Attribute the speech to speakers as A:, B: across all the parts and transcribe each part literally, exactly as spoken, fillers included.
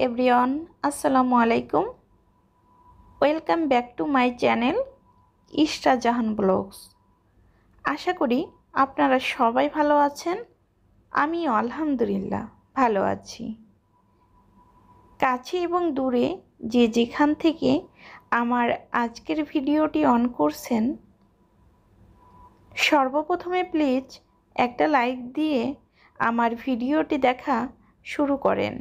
A: Everyone, আসসালামু আলাইকুম। Welcome back to my channel Ishra Jahan blogs. আশা করি আপনারা সবাই ভালো আছেন। আমিও আলহামদুলিল্লাহ ভালো আছি। কাছে এবং দূরে যে যেখান থেকে আমার আজকের ভিডিওটি অন করছেন, সর্বপ্রথমে প্লিজ একটা লাইক দিয়ে আমার ভিডিওটি দেখা শুরু করেন।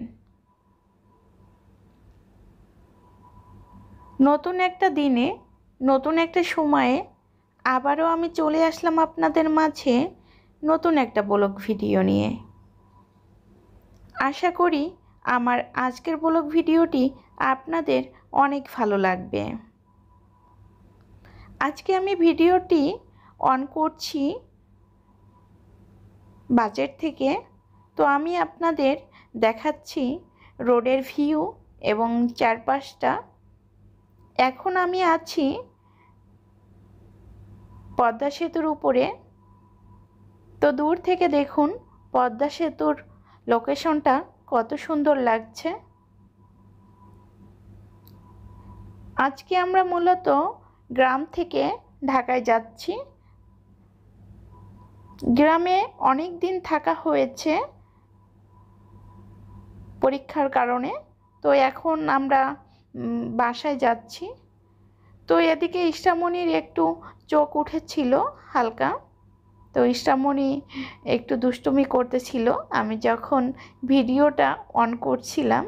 A: নতুন একটা দিনে নতুন একটা সময়ে আবারও আমি চলে আসলাম আপনাদের মাঝে নতুন একটা ব্লগ ভিডিও নিয়ে। আশা করি আমার আজকের ব্লগ ভিডিওটি আপনাদের অনেক ভালো লাগবে। আজকে আমি ভিডিওটি অন করছি বাজেট থেকে, তো আমি আপনাদের দেখাচ্ছি রোডের ভিউ এবং চারপাশটা। এখন আমি আছি পদ্মা সেতুর উপরে। তো দূর থেকে দেখুন পদ্মা সেতুর লোকেশনটা কত সুন্দর লাগছে। আজকে আমরা মূলত গ্রাম থেকে ঢাকায় যাচ্ছি। গ্রামে অনেক দিন থাকা হয়েছে পরীক্ষার কারণে, তো এখন আমরা বাসায় যাচ্ছি। তো এদিকে ইষ্টামণির একটু চোখ উঠেছিল হালকা, তো ইষ্টামণি একটু দুষ্টুমি করতেছিল আমি যখন ভিডিওটা অন করছিলাম।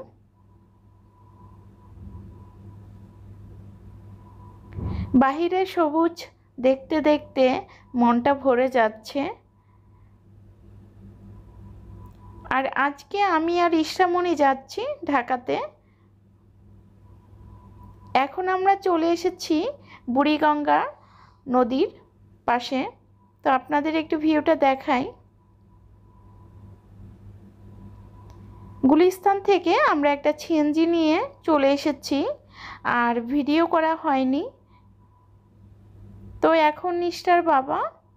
A: বাহিরে সবুজ দেখতে দেখতে মনটা ভরে যাচ্ছে। আর আজকে আমি আর ইষ্টামণি যাচ্ছি ঢাকাতে। এখন আমরা চলে এসেছি বুড়িগঙ্গা নদীর পাশে। তো আপনাদের একটু ভিউটা দেখাই। গুলিস্তান থেকে আমরা একটা সিএনজি নিয়ে চলে এসেছি, আর ভিডিও করা হয়নি। তো এখন নিষ্ঠার বাবা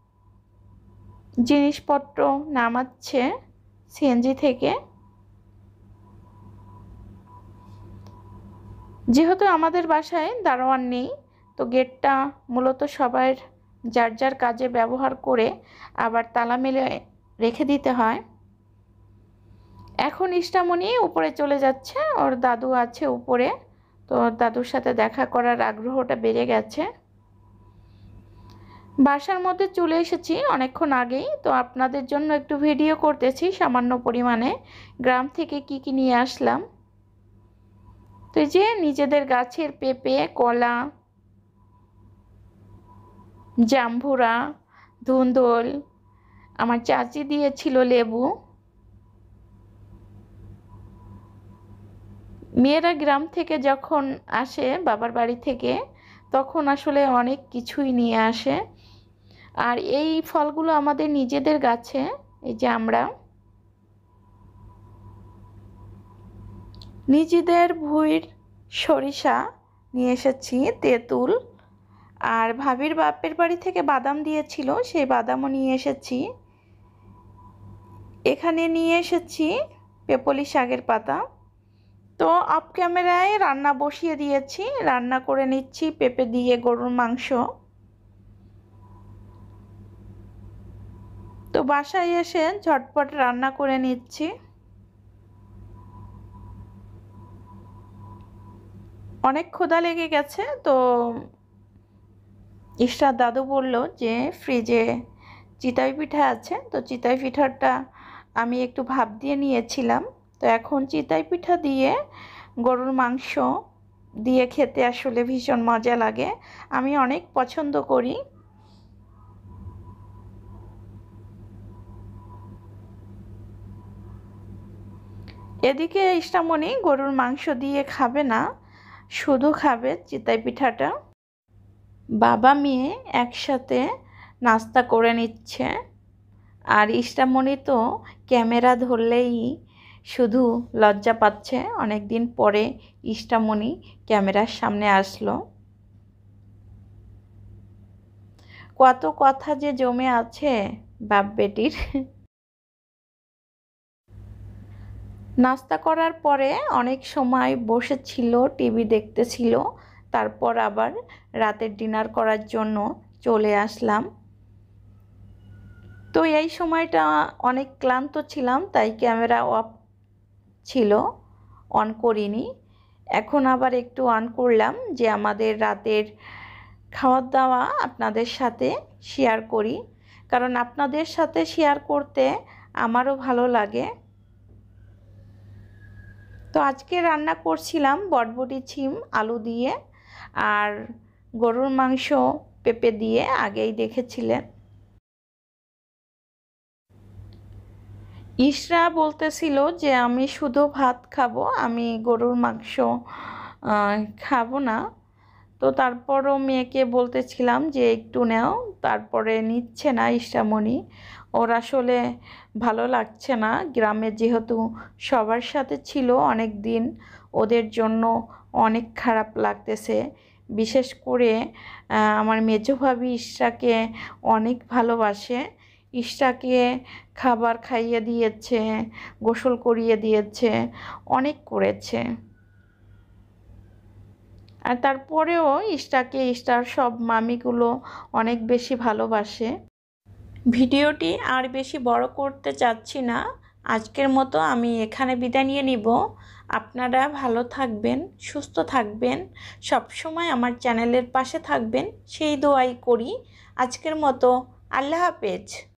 A: জিনিসপত্র নামাচ্ছে সিএনজি থেকে। যেহেতু আমাদের বাসায় দারোয়ান নেই, তো গেটটা মূলত সবার যার যার কাজে ব্যবহার করে আবার তালা মেলে রেখে দিতে হয়। এখন ইষ্টামণি উপরে চলে যাচ্ছে, ওর দাদু আছে উপরে, তো দাদুর সাথে দেখা করার আগ্রহটা বেড়ে গেছে। বাসার মধ্যে চলে এসেছি অনেকক্ষণ আগেই, তো আপনাদের জন্য একটু ভিডিও করতেছি সামান্য পরিমাণে গ্রাম থেকে কি কি নিয়ে আসলাম। তো যে নিজেদের গাছের পেঁপে, কলা, জাম্বুরা, ধুন্দুল, আমার চাচি দিয়েছিল লেবু। মেয়েরা গ্রাম থেকে যখন আসে বাবার বাড়ি থেকে, তখন আসলে অনেক কিছুই নিয়ে আসে। আর এই ফলগুলো আমাদের নিজেদের গাছে। এই যে আমরা নিজেদের ভুঁইর সরিষা নিয়ে এসেছি, তেঁতুল, আর ভাবির বাপের বাড়ি থেকে বাদাম দিয়েছিল, সেই বাদামও নিয়ে এসেছি। এখানে নিয়ে এসেছি পেপলি শাকের পাতা। তো অফ ক্যামেরায় রান্না বসিয়ে দিয়েছি, রান্না করে নিচ্ছি পেঁপে দিয়ে গরুর মাংস। তো বাসায় এসে ঝটপট রান্না করে নিচ্ছি। অনেক ক্ষুধা লেগে গেছে, তো ইশরার দাদু বলল যে ফ্রিজে চিতই পিঠা আছে, তো চিতই পিঠাটা আমি একটু ভাপ দিয়ে নিয়েছিলাম। তো এখন চিতই পিঠা দিয়ে গরুর মাংস দিয়ে খেতে আসলে ভীষণ মজা লাগে, আমি অনেক পছন্দ করি। এদিকে ইষ্টামণি গরুর মাংস দিয়ে খাবে না, শুধু খাবে চিতই পিঠাটা। বাবা মেয়ে একসাথে নাস্তা করে নিচ্ছে। আর ইষ্টামণি তো ক্যামেরা ধরলেই শুধু লজ্জা পাচ্ছে। অনেক দিন পরে ইষ্টামণি ক্যামেরার সামনে আসলো। কত কথা যে জমে আছে বাপ বেটির। নাস্তা করার পরে অনেক সময় বসেছিল, টিভি দেখতেছিল। তারপর আবার রাতের ডিনার করার জন্য চলে আসলাম। তো এই সময়টা অনেক ক্লান্ত ছিলাম, তাই ক্যামেরা অফ ছিল, অন করিনি। এখন আবার একটু অন করলাম যে আমাদের রাতের খাওয়া দাওয়া আপনাদের সাথে শেয়ার করি, কারণ আপনাদের সাথে শেয়ার করতে আমারও ভালো লাগে। তো আজকে রান্না করছিলাম বটবটি ছিম আলু দিয়ে আর গরুর মাংস পেঁপে দিয়ে, আগেই দেখেছিলেন। ইশরা বলতেছিল যে আমি শুধু ভাত খাবো, আমি গরুর মাংস খাবো না। তো তারপরও মেয়েকে বলতেছিলাম যে একটু নাও, তারপরে নিচ্ছে না ইশরামণি। ওর আসলে ভালো লাগছে না, গ্রামে যেহেতু সবার সাথে ছিল অনেক দিন, ওদের জন্য অনেক খারাপ লাগতেছে। বিশেষ করে আমার মেজো ভাবি ইশরাকে অনেক ভালোবাসে, ইশরাকে খাবার খাইয়ে দিয়েছে, গোসল করিয়ে দিয়েছে, অনেক করেছে। আর তারপরেও ইশরাকে ইশরার সব মামিগুলো অনেক বেশি ভালোবাসে। ভিডিওটি আর বেশি বড় করতে চাচ্ছি না, আজকের মতো আমি এখানে বিদায় নিয়ে নিব। আপনারা ভালো থাকবেন, সুস্থ থাকবেন, সব সময় আমার চ্যানেলের পাশে থাকবেন, সেই দোয়াই করি। আজকের মতো আল্লাহ হাফেজ।